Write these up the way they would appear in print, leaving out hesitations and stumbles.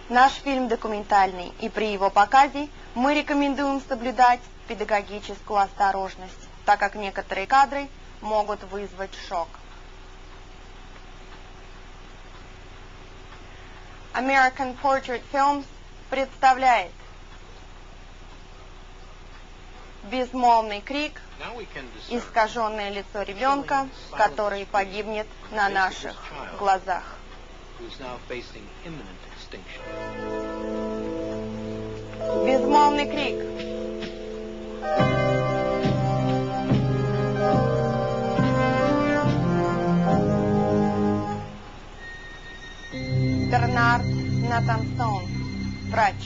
Наш фильм документальный, и при его показе мы рекомендуем соблюдать педагогическую осторожность, так как некоторые кадры могут вызвать шок. American Portrait Films представляет безмолвный крик, искаженное лицо ребенка, который погибнет на наших глазах. Безмолвный крик. Бернард Натансон, врач.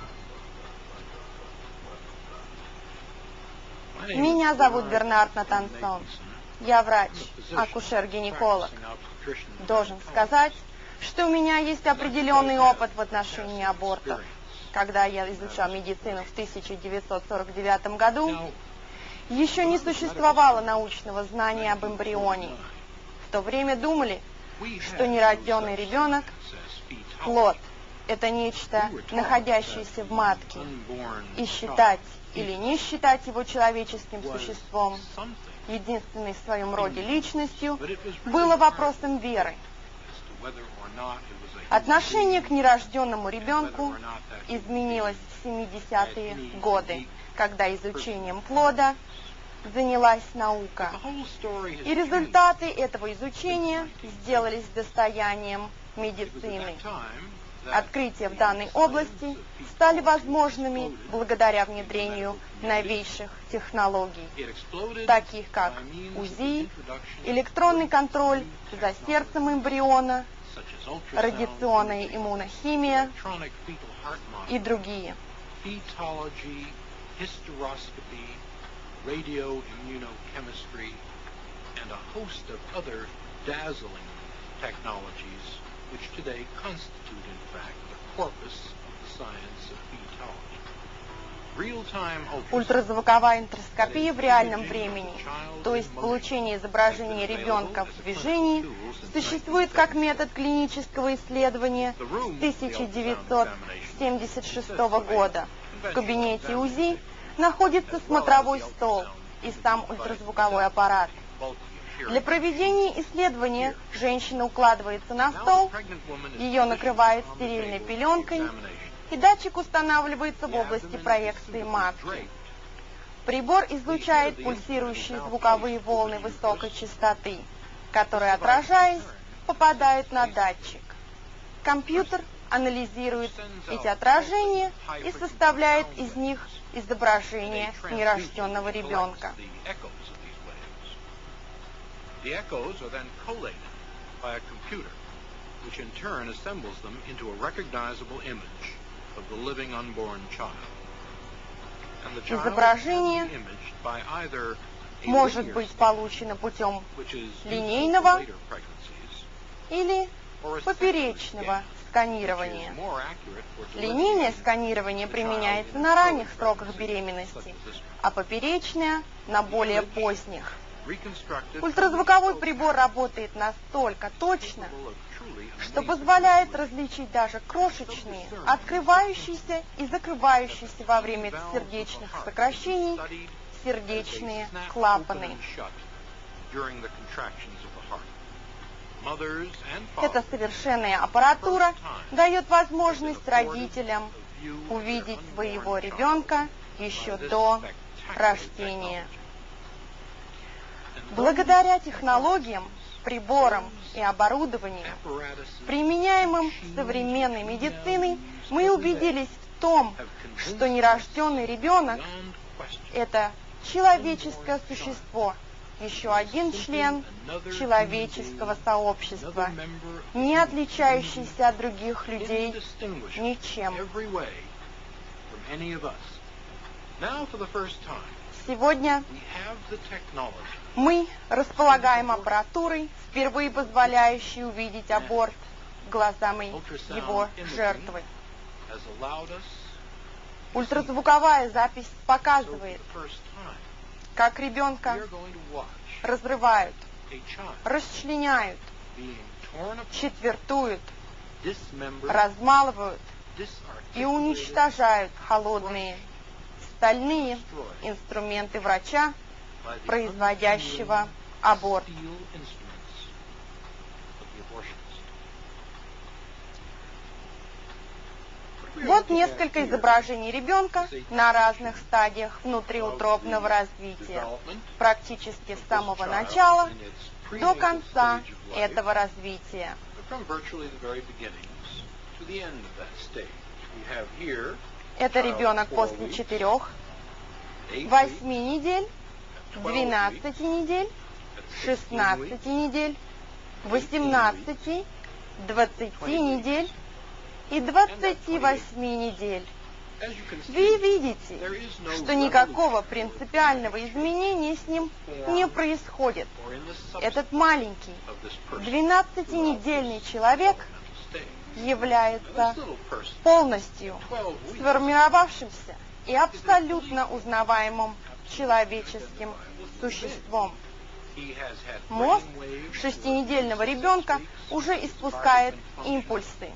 Меня зовут Бернард Натансон. Я врач, акушер-гинеколог. Должен сказать, что у меня есть определенный опыт в отношении абортов. Когда я изучал медицину в 1949 году, еще не существовало научного знания об эмбрионе. В то время думали, что нерожденный ребенок – плод. Это нечто, находящееся в матке. И считать или не считать его человеческим существом, единственной в своем роде личностью, было вопросом веры. Отношение к нерожденному ребенку изменилось в 70-е годы, когда изучением плода занялась наука. И результаты этого изучения сделались достоянием медицины. Открытия в данной области стали возможными благодаря внедрению новейших технологий, таких как УЗИ, электронный контроль за сердцем эмбриона, радиационная иммунохимия и другие. Which today constitute, in fact, the corpus of the science of fetology. Ультразвуковая энтероскопия в реальном времени, то есть получение изображения ребенка в движении, существует как метод клинического исследования с 1976 года. В кабинете УЗИ находится смотровой стол и сам ультразвуковой аппарат. Для проведения исследования женщина укладывается на стол, ее накрывает стерильной пеленкой, и датчик устанавливается в области проекции матки. Прибор излучает пульсирующие звуковые волны высокой частоты, которые, отражаясь, попадают на датчик. Компьютер анализирует эти отражения и составляет из них изображение нерожденного ребенка. The echoes are then collated by a computer, which in turn assembles them into a recognizable image of the living unborn child. And the child Изображение может быть получено путем линейного или поперечного сканирования. Линейное сканирование применяется на ранних сроках беременности, а поперечное – на более поздних. Ультразвуковой прибор работает настолько точно, что позволяет различить даже крошечные, открывающиеся и закрывающиеся во время сердечных сокращений сердечные клапаны. Эта совершенная аппаратура дает возможность родителям увидеть своего ребенка еще до рождения. Благодаря технологиям, приборам и оборудованию, применяемым современной медициной, мы убедились в том, что нерожденный ребенок – это человеческое существо, еще один член человеческого сообщества, не отличающийся от других людей ничем. Сегодня мы располагаем аппаратурой, впервые позволяющей увидеть аборт глазами его жертвы. Ультразвуковая запись показывает, как ребенка разрывают, расчленяют, четвертуют, размалывают и уничтожают холодные стальные инструменты врача, производящего аборт. Вот несколько изображений ребенка на разных стадиях внутриутробного развития, практически с самого начала до конца этого развития. Это ребенок после 4, 8 недель, 12 недель, 16 недель, 18, 20 недель и 28 недель. Вы видите, что никакого принципиального изменения с ним не происходит. Этот маленький 12-недельный человек является полностью сформировавшимся и абсолютно узнаваемым человеческим существом. Мозг 6-недельного ребенка уже испускает импульсы.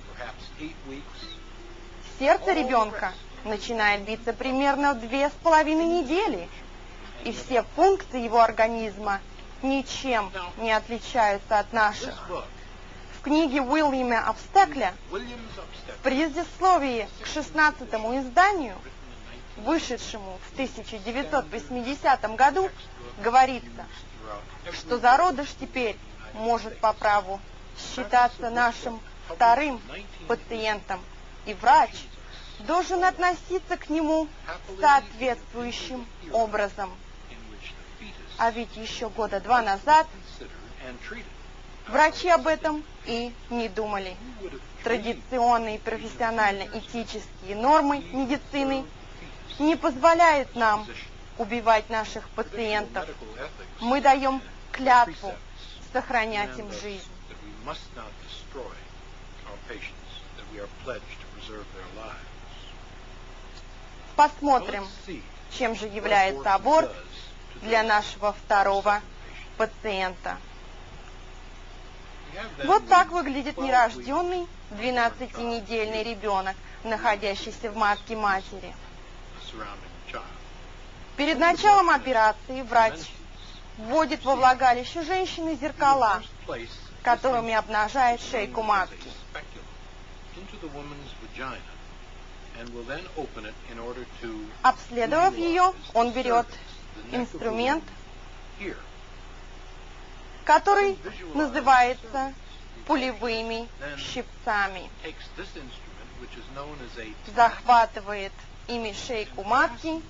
Сердце ребенка начинает биться примерно в 2,5 недели, и все функции его организма ничем не отличаются от наших. В книге Уильяма Обстекля, в предисловии к 16-му изданию, вышедшему в 1980 году, говорится, что зародыш теперь может по праву считаться нашим вторым пациентом, и врач должен относиться к нему соответствующим образом. А ведь еще года 2 назад врачи об этом и не думали. Традиционные профессионально-этические нормы медицины не позволяют нам убивать наших пациентов. Мы даем клятву сохранять им жизнь. Посмотрим, чем же является аборт для нашего второго пациента. Вот так выглядит нерожденный 12-недельный ребенок, находящийся в матке матери. Перед началом операции врач вводит во влагалище женщины зеркала, которыми обнажает шейку матки. Обследовав ее, он берет инструмент, который называется пулевыми щипцами, захватывает ими шейку матки,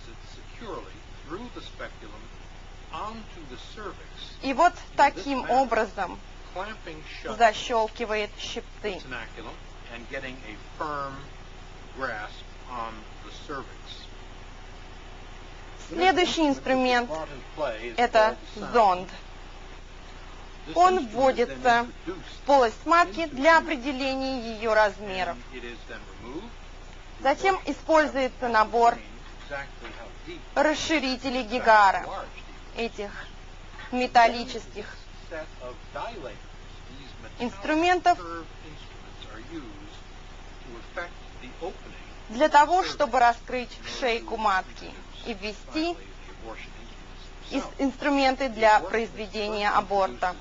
и вот таким образом защелкивает щипцы. Следующий инструмент – это зонд. Он вводится в полость матки для определения ее размеров. Затем используется набор расширителей Гегара, этих металлических инструментов, для того, чтобы раскрыть шейку матки и ввести инструменты для произведения аборта.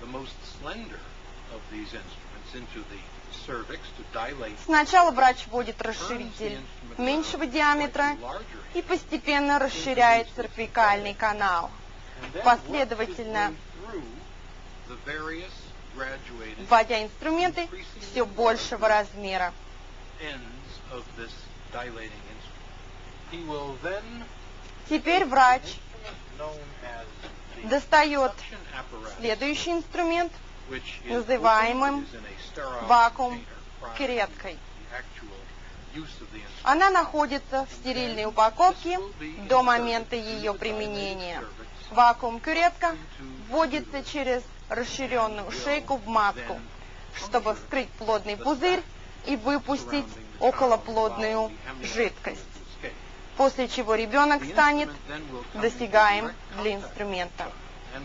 Сначала врач вводит расширитель меньшего диаметра и постепенно расширяет цервикальный канал, последовательно вводя инструменты все большего размера. Теперь врач достает следующий инструмент, называемым вакуум-кюреткой. Она находится в стерильной упаковке до момента ее применения. Вакуум-кюретка вводится через расширенную шейку в матку, чтобы вскрыть плодный пузырь и выпустить околоплодную жидкость, после чего ребенок станет досягаем для инструмента.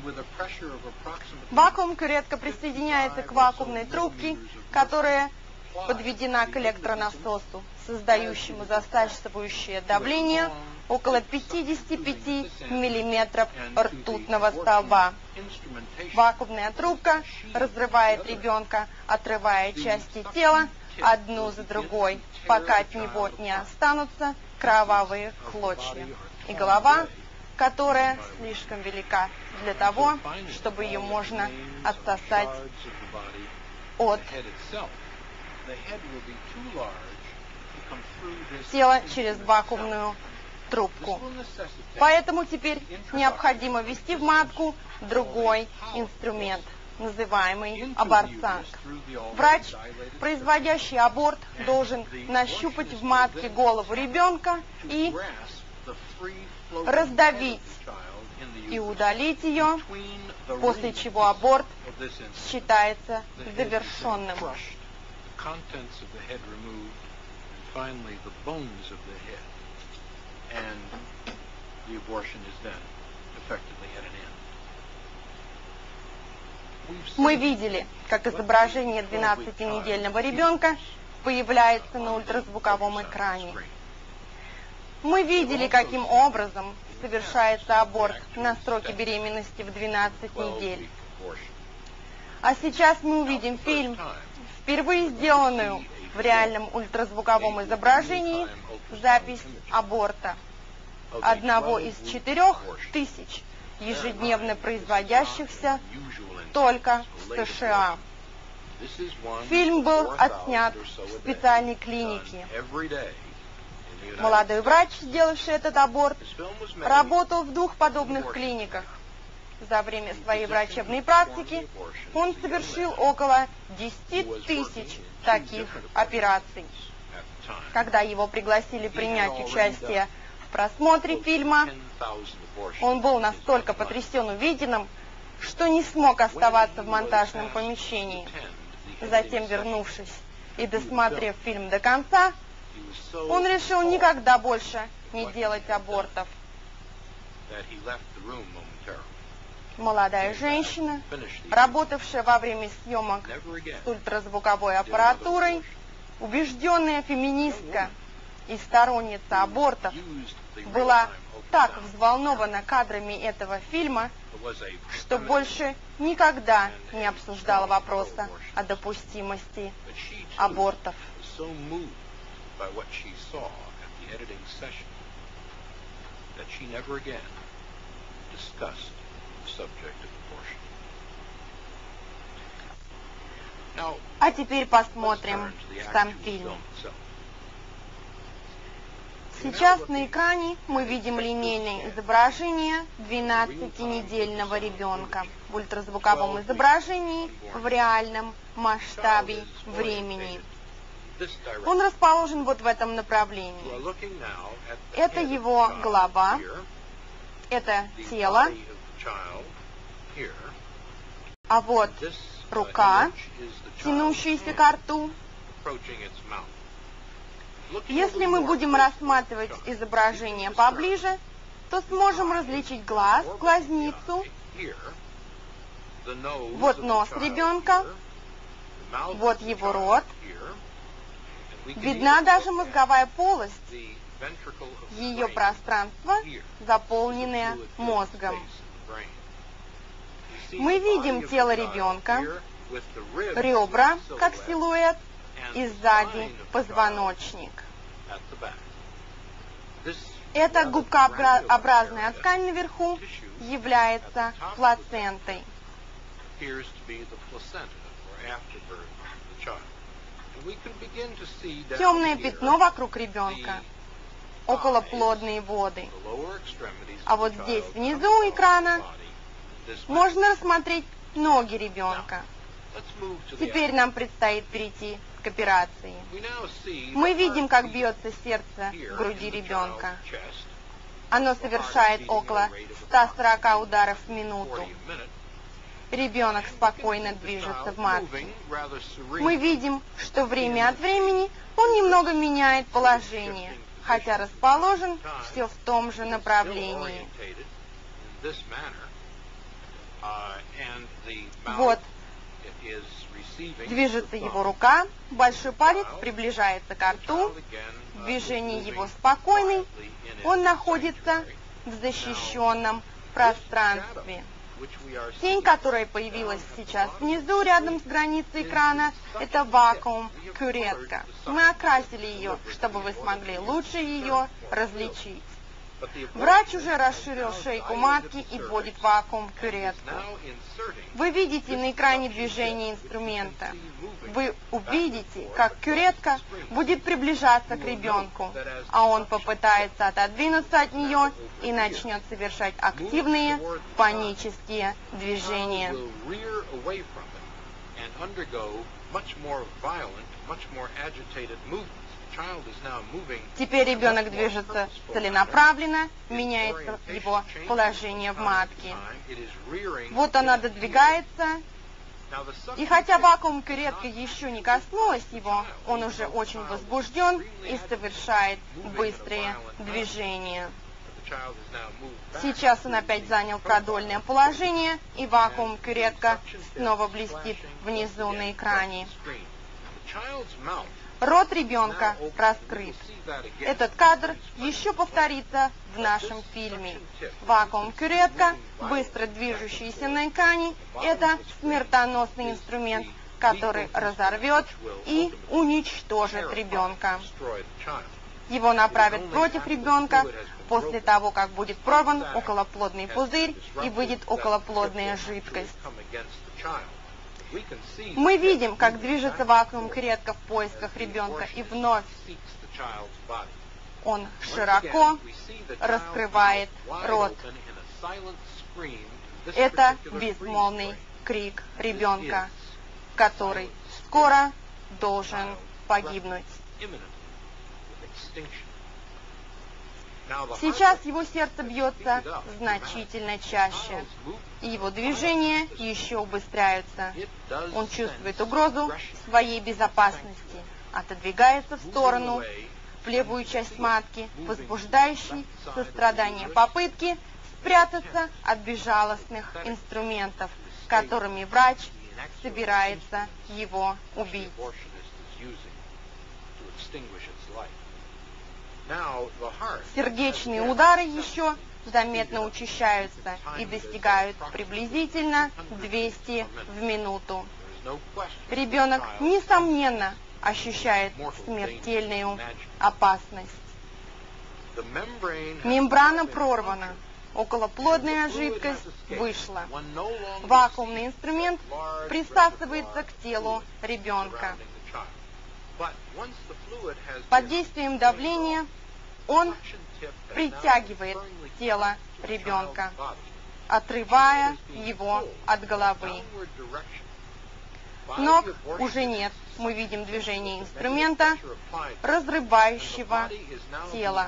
Вакуум-кюретка присоединяется к вакуумной трубке, которая подведена к электронасосу, создающему засасывающее давление около 55 миллиметров ртутного столба. Вакуумная трубка разрывает ребенка, отрывая части тела одну за другой, пока от него не останутся кровавые клочья. И голова, которая слишком велика для того, чтобы ее можно отсосать от тела через вакуумную трубку. Поэтому теперь необходимо ввести в матку другой инструмент, называемый аборсанг. Врач, производящий аборт, должен нащупать в матке голову ребенка и раздавить и удалить ее, после чего аборт считается завершенным. Мы видели, как изображение 12-недельного ребенка появляется на ультразвуковом экране. Мы видели, каким образом совершается аборт на сроке беременности в 12 недель. А сейчас мы увидим фильм, впервые сделанную в реальном ультразвуковом изображении, запись аборта одного из 4000 ежедневно производящихся только в США. Фильм был отснят в специальной клинике. Молодой врач, сделавший этот аборт, работал в 2 подобных клиниках. За время своей врачебной практики он совершил около 10 тысяч таких операций. Когда его пригласили принять участие в просмотре фильма, он был настолько потрясен увиденным, что не смог оставаться в монтажном помещении. Затем, вернувшись и досмотрев фильм до конца, он решил никогда больше не делать абортов. Молодая женщина, работавшая во время съемок с ультразвуковой аппаратурой, убежденная феминистка и сторонница абортов, была так взволнована кадрами этого фильма, что больше никогда не обсуждала вопроса о допустимости абортов. А теперь посмотрим сам фильм. Сейчас на экране мы видим линейное изображение 12-недельного ребенка в ультразвуковом изображении в реальном масштабе времени. Он расположен вот в этом направлении. Это его голова, это тело, а вот рука, тянущаяся ко рту. Если мы будем рассматривать изображение поближе, то сможем различить глаз, глазницу, вот нос ребенка, вот его рот. Видна даже мозговая полость, ее пространство, заполненное мозгом. Мы видим тело ребенка, ребра, как силуэт, и сзади позвоночник. Эта губкообразная ткань наверху является плацентой. Темное пятно вокруг ребенка, околоплодные воды. А вот здесь, внизу экрана, можно рассмотреть ноги ребенка. Теперь нам предстоит перейти к операции. Мы видим, как бьется сердце в груди ребенка. Оно совершает около 140 ударов в минуту. Ребенок спокойно движется в матке. Мы видим, что время от времени он немного меняет положение, хотя расположен все в том же направлении. Вот Движется его рука, большой палец приближается к рту, движение его спокойное, он находится в защищенном пространстве. Тень, которая появилась сейчас внизу, рядом с границей экрана, это вакуум-кюретка. Мы окрасили ее, чтобы вы смогли лучше ее различить. Врач уже расширил шейку матки и вводит вакуум-кюретку. Вы видите на экране движение инструмента. Вы увидите, как кюретка будет приближаться к ребенку, а он попытается отодвинуться от нее и начнет совершать активные панические движения. Теперь ребенок движется целенаправленно, меняется его положение в матке. Вот она додвигается, и хотя вакуум-кюретка еще не коснулась его, он уже очень возбужден и совершает быстрые движения. Сейчас он опять занял продольное положение, и вакуум-кюретка снова блестит внизу на экране. Рот ребенка раскрыт. Этот кадр еще повторится в нашем фильме. Вакуум-кюретка, быстро движущийся на экране, это смертоносный инструмент, который разорвет и уничтожит ребенка. Его направят против ребенка после того, как будет прорван околоплодный пузырь и выйдет околоплодная жидкость. Мы видим, как движется вакуум-кюретка в поисках ребенка, и вновь он широко раскрывает рот. Это безмолвный крик ребенка, который скоро должен погибнуть. Сейчас его сердце бьется значительно чаще, и его движения еще убыстряются. Он чувствует угрозу своей безопасности, отодвигается в сторону, в левую часть матки, возбуждающей сострадание попытки спрятаться от безжалостных инструментов, которыми врач собирается его убить. Сердечные удары еще заметно учащаются и достигают приблизительно 200 в минуту. Ребенок, несомненно, ощущает смертельную опасность. Мембрана прорвана, околоплодная жидкость вышла. Вакуумный инструмент присасывается к телу ребенка. Под действием давления он притягивает тело ребенка, отрывая его от головы. Ног уже нет. Мы видим движение инструмента, разрывающего тело.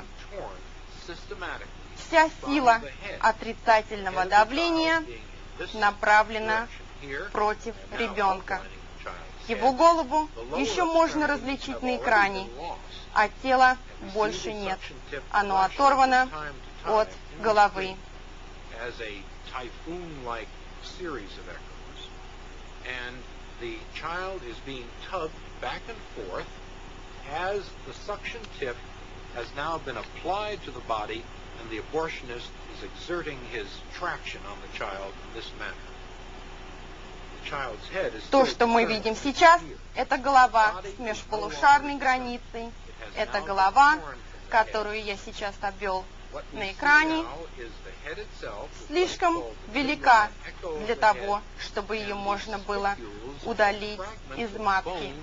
Вся сила отрицательного давления направлена против ребенка. Его голову еще можно различить на экране, а тела больше нет. Оно оторвано от головы. The child is being tugged back and forth as the suction tip has now been applied to the body, and the abortionist is exerting his traction on the child in this manner. The child's head is То, что мы видим сейчас, это голова с межполушарной границей. Это голова, которую я сейчас обвел на экране, слишком велика для того, чтобы ее можно было удалить из матки.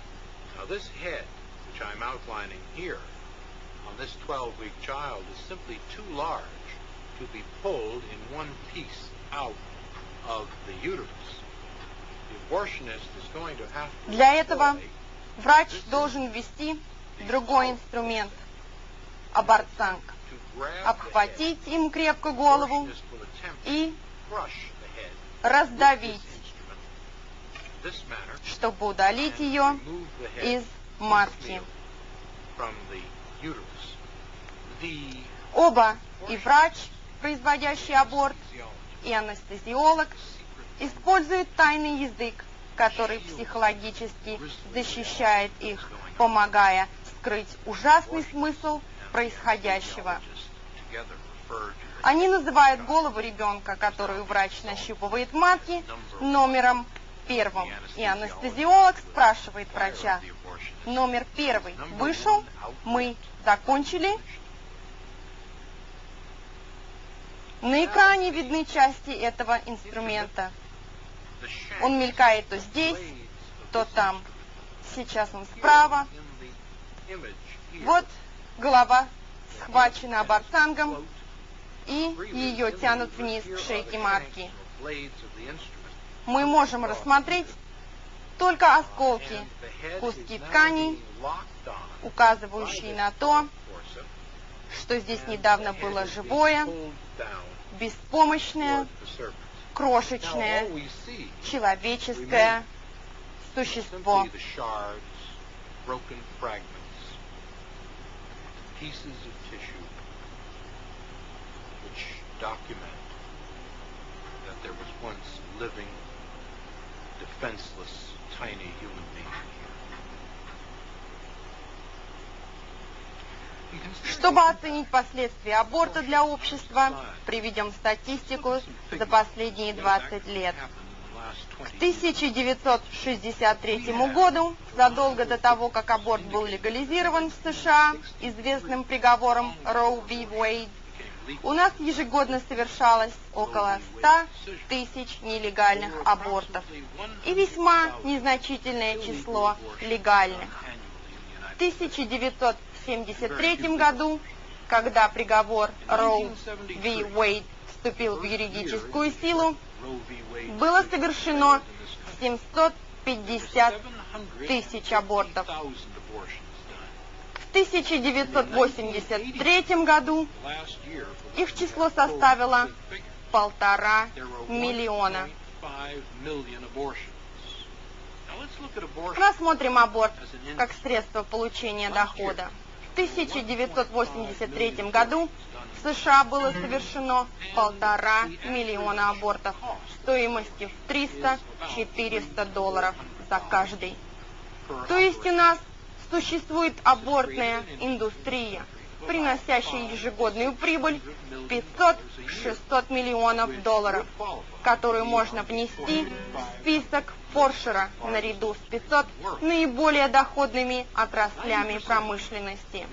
Для этого врач должен ввести другой инструмент – абортсанг. Обхватить им крепко голову и раздавить, чтобы удалить ее из матки. Оба, и врач, производящий аборт, и анестезиолог, используют тайный язык, который психологически защищает их, помогая скрыть ужасный смысл происходящего. Они называют голову ребенка, которую врач нащупывает в матке, номером 1. И анестезиолог спрашивает врача: номер 1 вышел? Мы закончили? На экране видны части этого инструмента. Он мелькает то здесь, то там. Сейчас он справа. Вот голова схвачена абортангом, и ее тянут вниз к шейке матки. Мы можем рассмотреть только осколки, куски тканей, указывающие на то, что здесь недавно было живое, беспомощное, крошечное, человеческое существо. Чтобы оценить последствия аборта для общества, приведем статистику за последние 20 лет. К 1963 году, задолго до того, как аборт был легализирован в США известным приговором Roe v. Wade, у нас ежегодно совершалось около 100 тысяч нелегальных абортов и весьма незначительное число легальных. В 1973 году, когда приговор Roe v. Wade вступил в юридическую силу, было совершено 750 тысяч абортов. В 1983 году их число составило 1,5 миллиона. Рассмотрим аборт как средство получения дохода. В 1983 году в США было совершено 1,5 миллиона абортов стоимостью в $300-400 за каждый. То есть у нас существует абортная индустрия, приносящая ежегодную прибыль $500-600 миллионов, которую можно внести в список Форшера наряду с 500 наиболее доходными отраслями промышленности.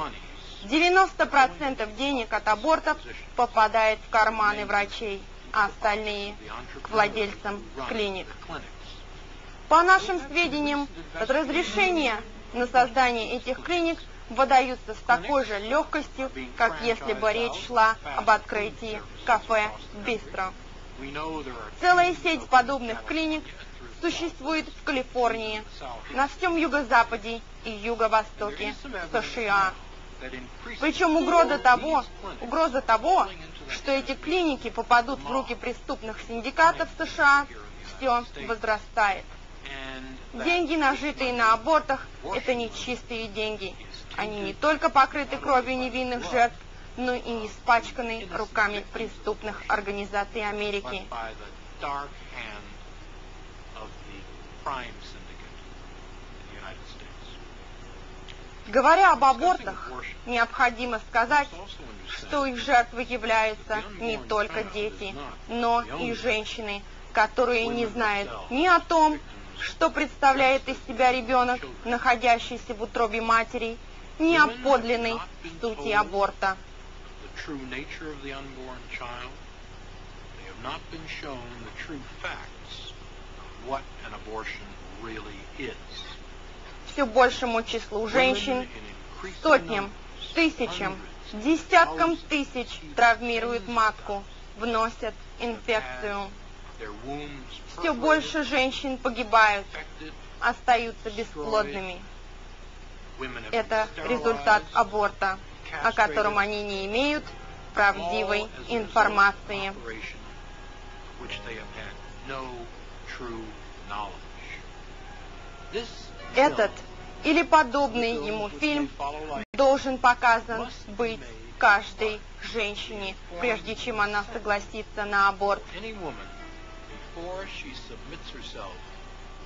90% денег от абортов попадает в карманы врачей, а остальные – к владельцам клиник. По нашим сведениям, разрешения на создание этих клиник выдаются с такой же легкостью, как если бы речь шла об открытии кафе-бистро. Целая сеть подобных клиник существует в Калифорнии, на всем юго-западе и юго-востоке США. Причем угроза того, что эти клиники попадут в руки преступных синдикатов США, все возрастает. Деньги, нажитые на абортах, это не чистые деньги. Они не только покрыты кровью невинных жертв, но и не испачканы руками преступных организаций Америки. Говоря об абортах, необходимо сказать, что их жертвой являются не только дети, но и женщины, которые не знают ни о том, что представляет из себя ребенок, находящийся в утробе матери, ни о подлинной сути аборта. Все большему числу женщин, сотням, тысячам, десяткам тысяч травмируют матку, вносят инфекцию. Все больше женщин погибают, остаются бесплодными. Это результат аборта, о котором они не имеют правдивой информации. Этот или подобный ему фильм должен показан быть каждой женщине, прежде чем она согласится на аборт.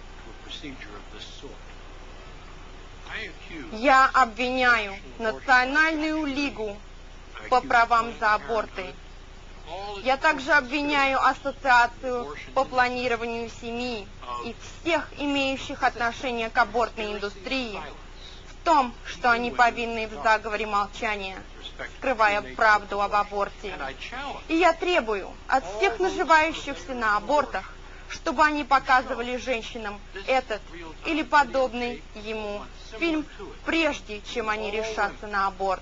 procedure of this sort. I accuse Я обвиняю Национальную лигу по правам за аборты. Я также обвиняю Ассоциацию по планированию семьи и всех имеющих отношение к абортной индустрии в том, что они повинны в заговоре молчания, скрывая правду об аборте. И я требую от всех наживающихся на абортах, чтобы они показывали женщинам этот или подобный ему фильм, прежде чем они решатся на аборт.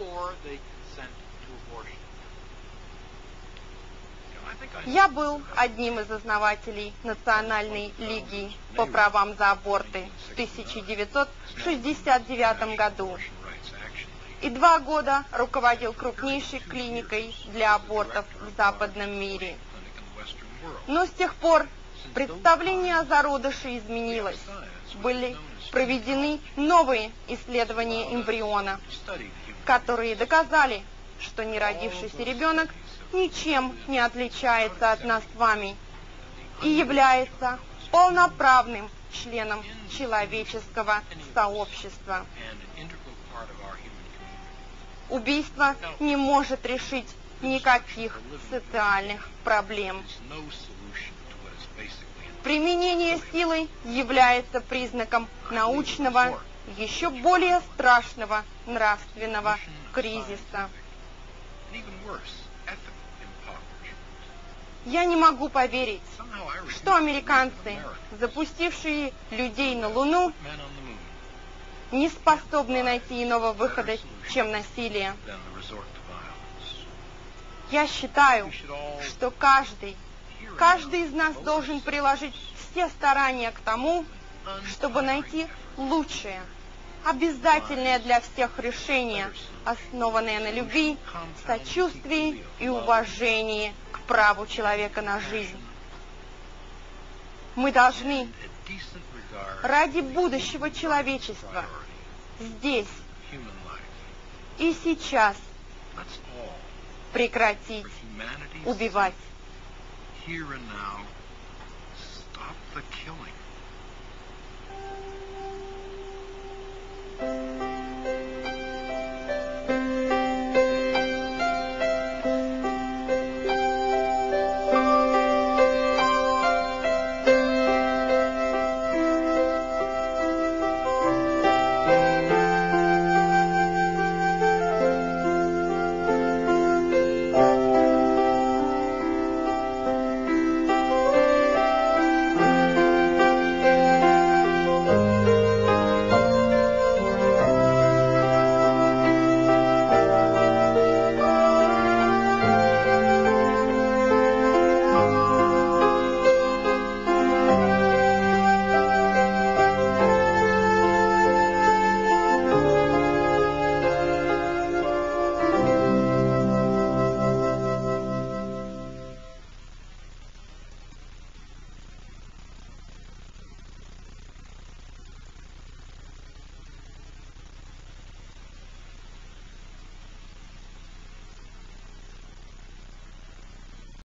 Я был одним из основателей Национальной лиги по правам за аборты в 1969 году и 2 года руководил крупнейшей клиникой для абортов в западном мире. Но с тех пор представление о зародыше изменилось. Были проведены новые исследования эмбриона, которые доказали, что неродившийся ребенок ничем не отличается от нас с вами и является полноправным членом человеческого сообщества. Убийство не может решить никаких социальных проблем. Применение силы является признаком научного, еще более страшного нравственного кризиса. Я не могу поверить, что американцы, запустившие людей на Луну, не способны найти иного выхода, чем насилие. Я считаю, что каждый из нас должен приложить все старания к тому, чтобы найти лучшее, обязательное для всех решение, основанное на любви, сочувствии и уважении к праву человека на жизнь. Мы должны ради будущего человечества здесь и сейчас прекратить убивать. Here and now, stop the killing.